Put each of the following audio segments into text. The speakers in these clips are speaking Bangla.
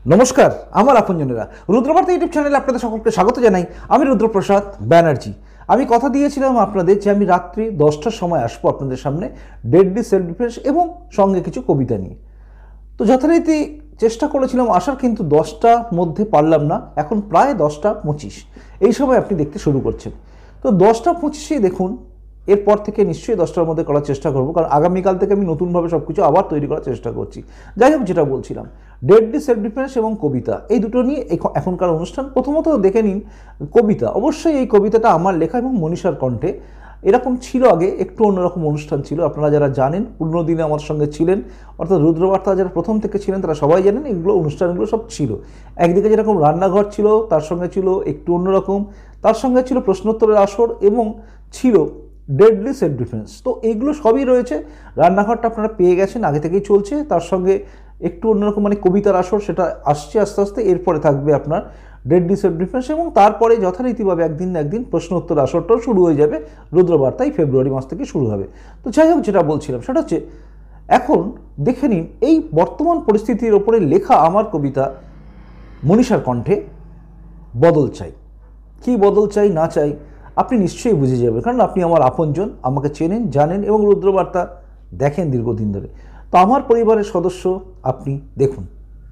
নমস্কার, আমার আপনজনেরা রুদ্রবার্তা ইউটিউব চ্যানেলে আপনাদের সকলকে স্বাগত জানাই। আমি রুদ্রপ্রসাদ ব্যানার্জি। আমি কথা দিয়েছিলাম আপনাদের যে আমি রাত্রি 10টার সময় আসবো আপনাদের সামনে ডেডলি সেলফ ডিফেন্স এবং সঙ্গে কিছু কবিতা নিয়ে। তো যথারীতি চেষ্টা করেছিলাম আসার, কিন্তু 10টার মধ্যে পারলাম না। এখন প্রায় 10টা 25 এই সময় আপনি দেখতে শুরু করছেন। তো 10টা 25 দেখুন, এরপর থেকে নিশ্চয়ই 10টার মধ্যে করার চেষ্টা করব, কারণ আগামীকাল থেকে আমি নতুনভাবে সব কিছু আবার তৈরি করার চেষ্টা করছি। যাই হোক, যেটা বলছিলাম, ডেডলি সেলফ ডিফেন্স এবং কবিতা এই দুটো নিয়ে এখনকার অনুষ্ঠান। প্রথমত দেখে নিন কবিতা। অবশ্যই এই কবিতাটা আমার লেখা এবং মনীষার কণ্ঠে। এরকম ছিল আগে, একটু অন্যরকম অনুষ্ঠান ছিল। আপনারা যারা জানেন, পুরনো দিনে আমার সঙ্গে ছিলেন, অর্থাৎ রুদ্রবার্তা যারা প্রথম থেকে ছিলেন তারা সবাই জানেন এগুলো অনুষ্ঠানগুলো সব ছিল। একদিকে যেরকম রান্নাঘর ছিল, তার সঙ্গে ছিল একটু অন্যরকম, তার সঙ্গে ছিল প্রশ্নোত্তরের আসর এবং ছিল ডেডলি সেলফ ডিফেন্স। তো এগুলো সবই রয়েছে। রান্নাঘরটা আপনারা পেয়ে গেছেন, আগে থেকেই চলছে। তার সঙ্গে একটু অন্যরকম মানে কবিতার আসর, সেটা আসছে আস্তে আস্তে। এরপরে থাকবে আপনার ডেডলি সেলফ ডিফেন্স এবং তারপরে যথারীতিভাবে একদিন না একদিন প্রশ্ন উত্তর আসরটাও শুরু হয়ে যাবে। রুদ্রবার্তাই ফেব্রুয়ারি মাস থেকে শুরু হবে। তো যাই হোক, যেটা বলছিলাম সেটা হচ্ছে, এখন দেখে নিন এই বর্তমান পরিস্থিতির ওপরে লেখা আমার কবিতা মনীষার কণ্ঠে, বদল চাই। কি বদল চাই না চাই আপনি নিশ্চয়ই বুঝে যাবেন, কারণ আপনি আমার আপনজন, আমাকে চেনেন, জানেন এবং রুদ্রবার্তা দেখেন দীর্ঘদিন ধরে। তো আমার পরিবারের সদস্য আপনি দেখুন।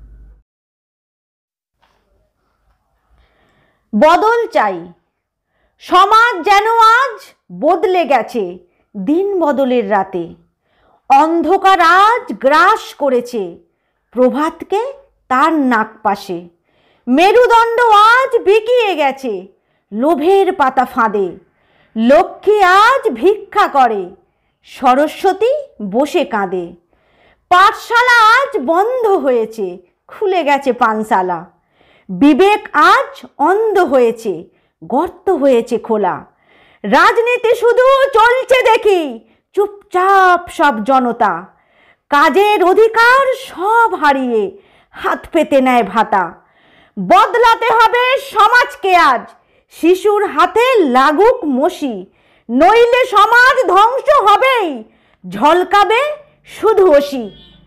বদল চাই। সমাজ যেন আজ বদলে গেছে দিন বদলের রাতে। অন্ধকার আজ গ্রাস করেছে প্রভাতকে তার নাকপাশে। মেরুদণ্ড আজ বিকিয়ে গেছে লোভের পাতা ফাঁদে। লক্ষ্মী আজ ভিক্ষা করে, সরস্বতী বসে কাঁদে। পাঠশালা আজ বন্ধ হয়েছে, খুলে গেছে পানশালা। বিবেক আজ অন্ধ হয়েছে, গর্ত হয়েছে খোলা। রাজনীতি শুধু চলছে দেখি, চুপচাপ সব জনতা। কাজের অধিকার সব হারিয়ে হাত পেতে নেয় ভাতা। বদলাতে হবে সমাজকে আজ, শিশুর হাতে লাগুক মসি। নইলে সমাজ ধ্বংস হবেই, ঝলকাবে শুধু অসি।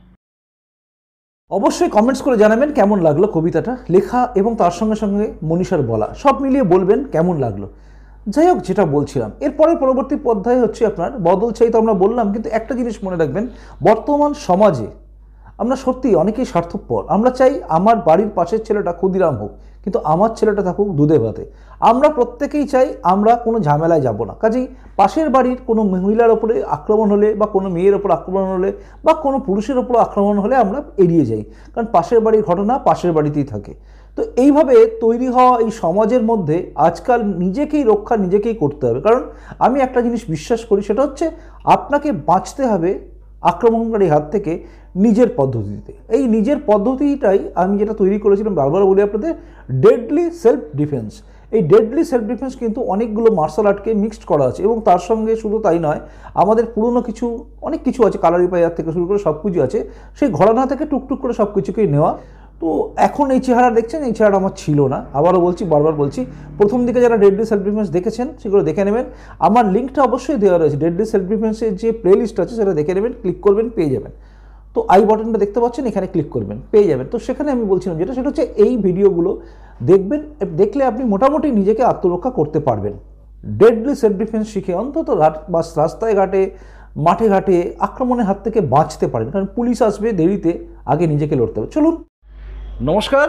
অবশ্যই কমেন্টস করে জানাবেন কেমন লাগলো কবিতাটা লেখা এবং তার সঙ্গে সঙ্গে মনীষার বলা, সব মিলিয়ে বলবেন কেমন লাগলো। যাই হোক, যেটা বলছিলাম, এরপরে পরবর্তী অধ্যায় হচ্ছে আপনার বদল চাই। তো আমরা বললাম, কিন্তু একটা জিনিস মনে রাখবেন, বর্তমান সমাজে আমরা সত্যি অনেকেই স্বার্থপর। আমরা চাই আমার বাড়ির পাশের ছেলেটা ক্ষুদিরাম হোক, কিন্তু আমার ছেলেটা থাকুক দুধে ভাতে। আমরা প্রত্যেকেই চাই আমরা কোনো ঝামেলায় যাব না। কাজেই পাশের বাড়ির কোনো মহিলার ওপরে আক্রমণ হলে বা কোনো মেয়ের ওপর আক্রমণ হলে বা কোনো পুরুষের ওপর আক্রমণ হলে আমরা এড়িয়ে যাই, কারণ পাশের বাড়ির ঘটনা পাশের বাড়িতেই থাকে। তো এইভাবে তৈরি হওয়া এই সমাজের মধ্যে আজকাল নিজেকেই রক্ষা নিজেকেই করতে হবে। কারণ আমি একটা জিনিস বিশ্বাস করি, সেটা হচ্ছে আপনাকে বাঁচতে হবে আক্রমণকারী হাত থেকে নিজের পদ্ধতিতে। এই নিজের পদ্ধতিটাই আমি যেটা তৈরি করেছিলাম, বারবার বলি আপনাদের, ডেডলি সেলফ ডিফেন্স। এই ডেডলি সেলফ ডিফেন্স কিন্তু অনেকগুলো মার্শাল আর্টকে মিক্সড করা আছে এবং তার সঙ্গে শুধু তাই নয়, আমাদের পুরনো কিছু অনেক কিছু আছে, কালারি পাইয়ার থেকে শুরু করে সব কিছু আছে। সেই ঘরানা থেকে টুকটুক করে সব কিছুকেই নেওয়া। তো এখন এই চেহারা দেখছেন, এই চেহারা আমার ছিল না। আবারও বলছি, বারবার বলছি, প্রথম দিকে যারা ডেডলি সেলফ ডিফেন্স দেখেছেন সেগুলো দেখে নেবেন। আমার লিঙ্কটা অবশ্যই দেওয়া রয়েছে, ডেডলি সেলফ ডিফেন্সের যে প্লেলিস্ট আছে সেটা দেখে নেবেন, ক্লিক করবেন, পেয়ে যাবেন। তো আই বাটনটা দেখতে পাচ্ছেন, এখানে ক্লিক করবেন, পেয়ে যাবেন। তো সেখানে আমি বলছিলাম যেটা, সেটা হচ্ছে এই ভিডিওগুলো দেখবেন, দেখলে আপনি মোটামুটি নিজেকে আত্মরক্ষা করতে পারবেন। ডেডলি সেলফ ডিফেন্স শিখে অন্তত রাস্তায় ঘাটে, মাঠে ঘাটে আক্রমণের হাত থেকে বাঁচতে পারেন, কারণ পুলিশ আসবে দেরিতে, আগে নিজেকে লড়তে হবে। চলুন। নমস্কার,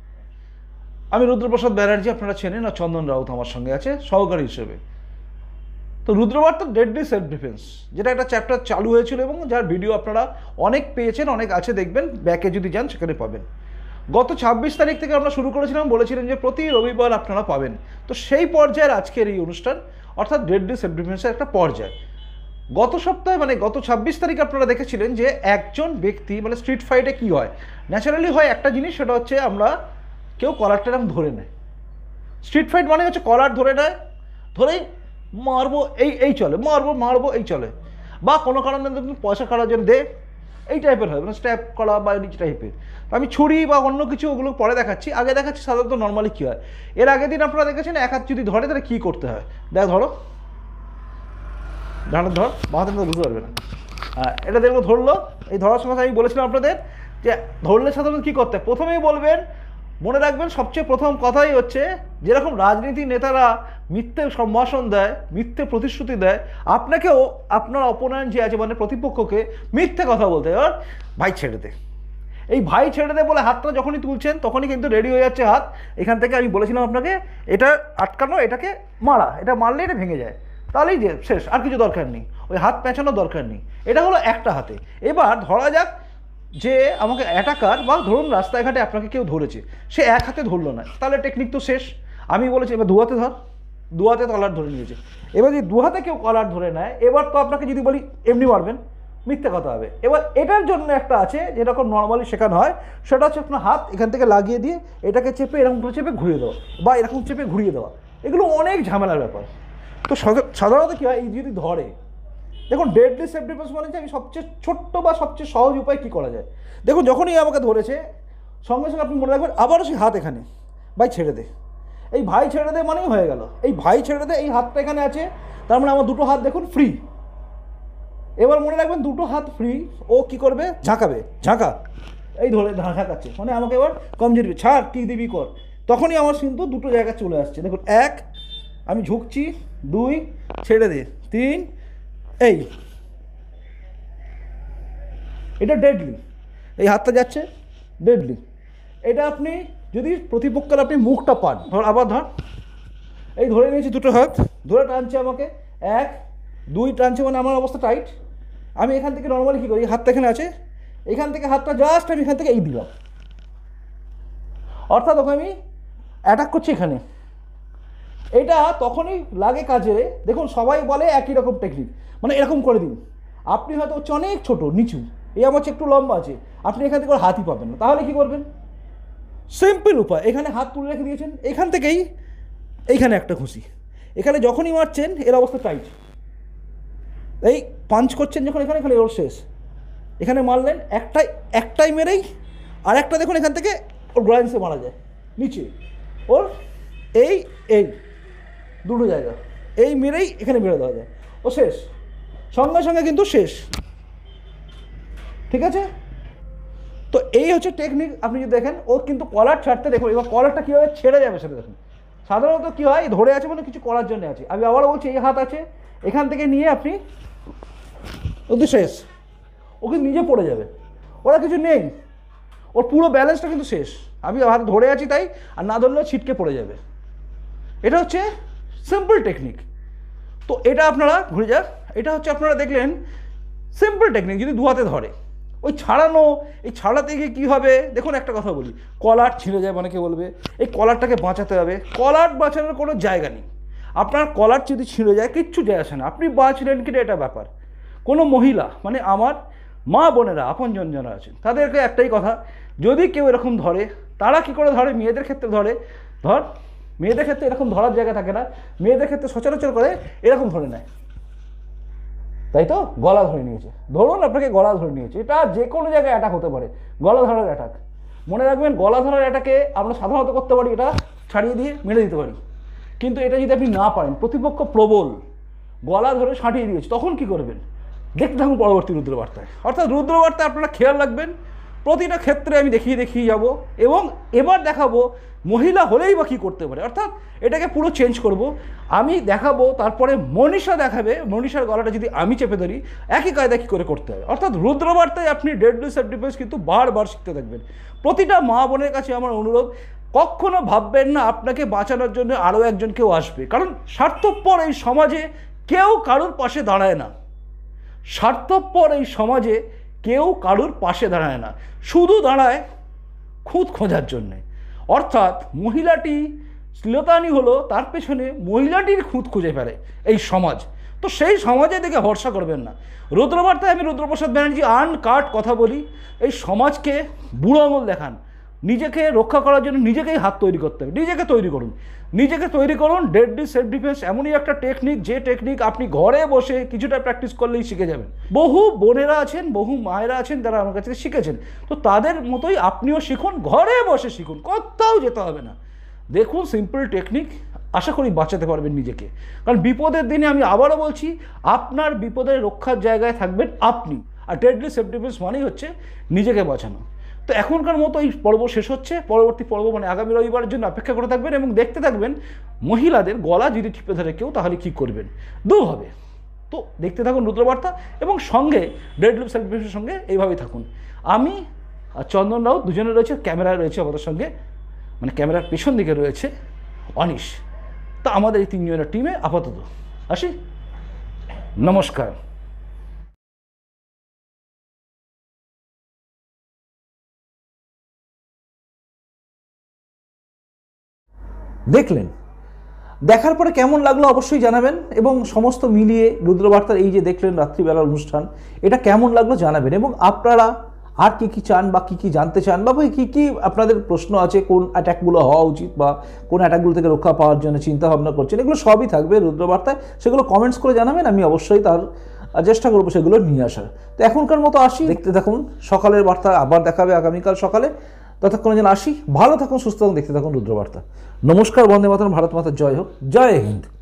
আমি রুদ্রপ্রসাদ ব্যানার্জি, আপনারা চেনেন। আর চন্দন রাউত আমার সঙ্গে আছে সহকারী হিসেবে। তো রুদ্রবার্তা ডেডলি সেলফ ডিফেন্স, যেটা একটা চ্যাপ্টার চালু হয়েছিল এবং যার ভিডিও আপনারা অনেক পেয়েছেন, অনেক আছে, দেখবেন ব্যাকে যদি যান সেখানে পাবেন। গত 26 তারিখ থেকে আমরা শুরু করেছিলাম, বলেছিলেন যে প্রতি রবিবার আপনারা পাবেন। তো সেই পর্যায়ের আজকের এই অনুষ্ঠান, অর্থাৎ ডেডলি সেলফ ডিফেন্সের একটা পর্যায়। গত সপ্তাহে মানে গত 26 তারিখ আপনারা দেখেছিলেন যে একজন ব্যক্তি মানে স্ট্রিট ফাইটে কী হয়, ন্যাচারালি হয় একটা জিনিস, সেটা হচ্ছে আমরা কেউ কলারটা এরকম ধরে নেয়। স্ট্রিট ফাইট মানে হচ্ছে কলার ধরে নেয়, ধরেই মারবো, এই চলে, মারবো এই চলে, বা কোনো কারণে পয়সা কাটার জন্য দে, এই টাইপের হয়, মানে স্ট্যাপ করা বা নিচে টাইপের। আমি ছুরি বা অন্য কিছু ওগুলো পরে দেখাচ্ছি, আগে দেখাচ্ছি সাধারণত নর্মালি কী হয়। এর আগের দিন আপনারা দেখেছেন এক হাত যদি ধরে তাহলে কী করতে হয়। ধরো, ডান ধর, বাঁ হাতে বুঝতে পারবে না। এটা দেখবো ধরলো। এই ধরার সময় আমি বলেছিলাম আপনাদের যে ধরলে সাধারণত কী করতে হয়, প্রথমেই বলবেন, মনে রাখবেন সবচেয়ে প্রথম কথাই হচ্ছে যেরকম রাজনীতি নেতারা মিথ্যে সম্ভাষণ দেয়, মিথ্যে প্রতিশ্রুতি দেয়, আপনাকেও আপনার অপোনেন্ট যে আছে মানে প্রতিপক্ষকে মিথ্যে কথা বলতে হয়, ভাই ছেড়ে দে, এই ভাই ছেড়ে দে বলে হাতটা যখনই তুলছেন তখনই কিন্তু রেডি হয়ে যাচ্ছে হাত। এখান থেকে আমি বলেছিলাম আপনাকে এটা আটকানো, এটাকে মারা, এটা মারলে এটা ভেঙে যায়, তাহলেই যে শেষ, আর কিছু দরকার নেই, ওই হাত পেঁচানোর দরকার নেই। এটা হলো একটা হাতে। এবার ধরা যাক যে আমাকে অ্যাটাকার বা ধরুন রাস্তাঘাটে আপনাকে কেউ ধরেছে, সে এক হাতে ধরলো না, তাহলে টেকনিক তো শেষ। আমি বলেছি এবার দু হাতে ধর, দু হাতে কলার ধরে নিয়েছে। এবার যদি দু হাতে কেউ কলার ধরে নেয়, এবার তো আপনাকে যদি বলি এমনি মারবেন, মিথ্যে কথা হবে। এবার এটার জন্য একটা আছে যেরকম নর্মালি শেখানো হয়, সেটা হচ্ছে আপনার হাত এখান থেকে লাগিয়ে দিয়ে এটাকে চেপে এরকম করে চেপে ঘুরিয়ে দেওয়া বা এরকম চেপে ঘুরিয়ে দেওয়া, এগুলো অনেক ঝামেলার ব্যাপার। তো সাধারণত কী হয়, এই যদি ধরে, দেখুন ডেডলি সেলফ ডিফেন্স মানে যে আমি সবচেয়ে ছোট্ট বা সবচেয়ে সহজ উপায় কী করা যায়। দেখুন যখনই আমাকে ধরেছে সঙ্গে সঙ্গে আপনি মনে রাখবেন আবারও সেই হাত এখানে, ভাই ছেড়ে দে, এই ভাই ছেড়ে দে মানেই হয়ে গেল, এই ভাই ছেড়ে দে, এই হাতটা এখানে আছে, তার মানে আমার দুটো হাত দেখুন ফ্রি। এবার মনে রাখবেন দুটো হাত ফ্রি, ও কি করবে, ঝাঁকাবে, ঝাঁকা, এই ধরে ঝাঁকাচ্ছে, মানে আমাকে এবার কমজোরি ছাড়, কী দিবি কর, তখনই আমার কিন্তু দুটো জায়গা চলে আসছে। দেখুন এক, আমি ঝুঁকছি, দুই, ছেড়ে দে, তিন, এই, এটা ডেডলি, এই হাতটা যাচ্ছে ডেডলি। এটা আপনি যদি প্রতিপক্ষের আপনি মুখটা পান, ধর আবার ধর, এই ধরে নিয়েছি দুটো হাত, ধরে টানছে আমাকে, এক দুই টানছে, মানে আমার অবস্থা টাইট। আমি এখান থেকে নর্মালি কী করি, হাতটা এখানে আছে, এখান থেকে হাতটা জাস্ট আমি এখান থেকে এই দিলাম, অর্থাৎ ওকে আমি অ্যাটাক করছি এখানে। এটা তখনই লাগে কাজে। দেখুন সবাই বলে একই রকম টেকনিক, মানে এরকম করে দিন, আপনি হয়তো হচ্ছে অনেক ছোটো নিচু, এই আমার হচ্ছে একটু লম্বা আছে, আপনি এখান থেকে হাতই পাবেন না, তাহলে কী করবেন, সিম্পল উপায়, এখানে হাত তুলে রেখে দিয়েছেন, এখান থেকেই এইখানে একটা ঘুষি, এখানে যখনই মারছেন এর অবস্থা টাইট, এই পাঞ্চ করছেন যখন এখানে, এখানে ওর শেষ, এখানে মারলেন একটাই মেরেই, আর একটা দেখুন এখান থেকে ওর গ্রাইন্সে মারা যায় নিচে, ওর এই এই দুটো জায়গা, এই মেরেই এখানে মেরে দেওয়া যায়, ও শেষ, সঙ্গে সঙ্গে কিন্তু শেষ, ঠিক আছে। তো এই হচ্ছে টেকনিক। আপনি যদি দেখেন ও কিন্তু কলার ছাড়তে, দেখুন এবার কলারটা কীভাবে ছেড়ে যাবে সেটা দেখুন। সাধারণত কী হয়, ধরে আছে মানে কিছু করার জন্য আছে। আমি আবারও বলছি, এই হাত আছে, এখান থেকে নিয়ে আপনি ওদের শেষ, ও কিন্তু নিজে পড়ে যাবে, ওরা কিছু নেই, ওর পুরো ব্যালেন্সটা কিন্তু শেষ। আমি হাত ধরে আছি তাই, আর না ধরলেও ছিটকে পড়ে যাবে। এটা হচ্ছে সিম্পল টেকনিক। তো এটা আপনারা ঘুরে যাক, এটা হচ্ছে আপনারা দেখলেন সিম্পল টেকনিক। যদি দু হাতে ধরে, ওই ছাড়ানো, এই ছাড়াতে গিয়ে কী হবে দেখুন, একটা কথা বলি, কলার ছিঁড়ে যায়, অনেকে বলবে এই কলারটাকে বাঁচাতে হবে, কলার বাঁচানোর কোনো জায়গা নেই। আপনার কলার যদি ছিঁড়ে যায় কিচ্ছু যায় আসে না, আপনি বাঁচলেন কিনা এটা ব্যাপার। কোনো মহিলা মানে আমার মা বোনেরা আপনজন যারা আছেন তাদেরকে একটাই কথা, যদি কেউ এরকম ধরে, তারা কি করে ধরে, মেয়েদের ক্ষেত্রে ধরে, মেয়েদের ক্ষেত্রে এরকম ধরার জায়গা থাকে না, মেয়েদের ক্ষেত্রে সচরাচর করে এরকম ধরে নেয়, তাই তো, গলা ধরে নিয়েছে, ধরুন আপনাকে গলা ধরে নিয়েছে, এটা যে কোনো জায়গায় অ্যাটাক হতে পারে, গলা ধরার অ্যাটাক। মনে রাখবেন গলা ধরার অ্যাটাকে আমরা সাধারণত করতে পারি, এটা ছাড়িয়ে দিয়ে মেরে দিতে পারি, কিন্তু এটা যদি আপনি না পারেন, প্রতিপক্ষ প্রবল, গলা ধরে ছাঁটিয়ে দিয়েছে, তখন কি করবেন, দেখতে থাকুন পরবর্তী রুদ্রবার্তায়। অর্থাৎ রুদ্রবার্তায় আপনারা খেয়াল রাখবেন, প্রতিটা ক্ষেত্রে আমি দেখিয়ে যাব, এবং এবার দেখাবো মহিলা হলেই বা কী করতে পারে, অর্থাৎ এটাকে পুরো চেঞ্জ করব। আমি দেখাবো, তারপরে মনীষা দেখাবে, মনীষার গলাটা যদি আমি চেপে ধরি একই কায়দা কী করে করতে হবে। অর্থাৎ রুদ্রবার্তায় আপনি ডেডলি সেলফ ডিফেন্স কিন্তু বারবার শিখতে থাকবেন। প্রতিটা মা বোনের কাছে আমার অনুরোধ, কখনো ভাববেন না আপনাকে বাঁচানোর জন্য আরও একজন কেউ আসবে, কারণ স্বার্থপর এই সমাজে কেউ কারোর পাশে দাঁড়ায় না, স্বার্থপর এই সমাজে কেউ কারোর পাশে দাঁড়ায় না, শুধু দাঁড়ায় খুঁত খোঁজার জন্যে। অর্থাৎ মহিলাটি শ্লীলতাহানি হলো, তার পেছনে মহিলাটির খুঁত খুঁজে ফেলে এই সমাজ। তো সেই সমাজে দেখে ভরসা করবেন না। রুদ্রবার্তায় আমি রুদ্রপ্রসাদ ব্যানার্জি আনকাট কথা বলি, এই সমাজকে বুড়ো আঙুল দেখান, নিজেকে রক্ষা করার জন্য নিজেকেই হাত তৈরি করতে হবে, নিজেকে তৈরি করুন। ডেডলি সেলফ ডিফেন্স এমনই একটা টেকনিক, যে টেকনিক আপনি ঘরে বসে কিছুটা প্র্যাকটিস করলেই শিখে যাবেন। বহু বোনেরা আছেন, বহু মায়েরা আছেন যারা আমার কাছে শিখেছেন, তো তাদের মতোই আপনিও শিখুন, ঘরে বসে শিখুন, কোথাও যেতে হবে না। দেখুন সিম্পল টেকনিক, আশা করি বাঁচাতে পারবেন নিজেকে। কারণ বিপদের দিনে আমি আবারও বলছি, আপনার বিপদের রক্ষার জায়গায় থাকবেন আপনি। আর ডেডলি সেলফ ডিফেন্স মানেই হচ্ছে নিজেকে বাঁচানো। তো এখনকার মতো এই পর্ব শেষ হচ্ছে, পরবর্তী পর্ব মানে আগামী রবিবারের জন্য অপেক্ষা করে থাকবেন এবং দেখতে থাকবেন মহিলাদের গলা যদি টিপে ধরে কেউ তাহলে কী করবেন, দু হবে। তো দেখতে থাকুন রুদ্রবার্তা এবং সঙ্গে ডেড লুপ সেলিব্রেশনের সঙ্গে এইভাবেই থাকুন। আমি আর চন্দন রাউত দুজনে রয়েছে, ক্যামেরায় রয়েছে আমাদের সঙ্গে, মানে ক্যামেরার পেছন দিকে রয়েছে অনিশ। তা আমাদের এই তিনজনের টিমে আপাতত আসি, নমস্কার। দেখলেন, দেখার পরে কেমন লাগলো অবশ্যই জানাবেন এবং সমস্ত মিলিয়ে রুদ্রবার্তার এই যে দেখলেন রাত্রিবেলার অনুষ্ঠান, এটা কেমন লাগলো জানাবেন এবং আপনারা আর কী কী চান বা কী কী জানতে চান বা কী কী আপনাদের প্রশ্ন আছে, কোন অ্যাটাকগুলো হওয়া উচিত বা কোন অ্যাটাকগুলো থেকে রক্ষা পাওয়ার জন্য চিন্তা ভাবনা করছেন, এগুলো সবই থাকবে রুদ্রবার্তায়, সেগুলো কমেন্টস করে জানাবেন, আমি অবশ্যই তার চেষ্টা করবো সেগুলো নিয়ে আসার। তো এখনকার মতো আসি, দেখতে থাকুন সকালের বার্তা, আবার দেখাবে আগামীকাল সকালে। ততক্ষণে যেন আসি, ভালো থাকুন, সুস্থ থাকুন, দেখতে থাকুন রুদ্রবার্তা। নমস্কার, বন্দে মাতরম, ভারত মাতার জয় হোক, জয় হিন্দ।